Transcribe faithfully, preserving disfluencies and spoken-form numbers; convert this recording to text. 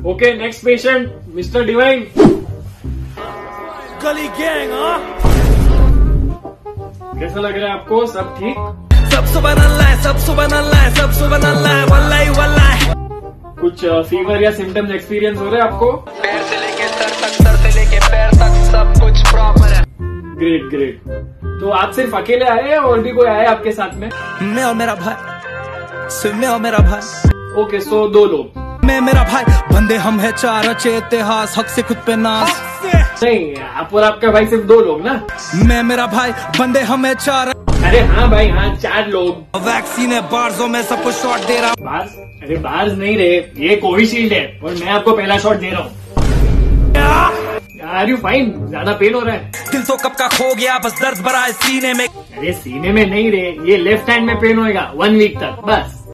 Okay next patient mister Divine. Gully gang हाँ? कैसा लग रहा है आपको? सब ठीक? सब सुबह अल्लाह है, सब सुबह अल्लाह है, सब सुबह अल्लाह है, वल्लाही वल्लाही। कुछ फीवर या सिम्टम्स एक्सपीरियंस हो रहे हैं आपको? पैर से लेके सर तक, सर से लेके पैर तक सब कुछ प्रॉपर है। Great great. तो आप सिर्फ अकेले आए हैं और भी कोई आया आपके साथ में? मैं और मेरा भाई, सिर्फ मैं और मेरा भाई। ओके सो दो लोग। मैं मेरा भाई, बंदे हम है चार, अच्छे इतिहास, हक से खुद पे नाज। नहीं आप और आपका भाई सिर्फ दो लोग ना? मैं मेरा भाई, बंदे हम है चार। अरे हाँ भाई हाँ, चार लोग। वैक्सीन है बार्सों में सबको शॉट दे रहा हूँ। बार्स? अरे बार्स नहीं रहे, ये कोविशील्ड है और मैं आपको पहला शॉट दे रहा हूँ। Are you fine? ज्यादा पेन हो रहा है? दिल तो कब का खो गया, बस दर्द भरा है सीने में। अरे सीने में नहीं रहे, ये लेफ्ट हैंड में पेन होएगा वन वीक तक बस।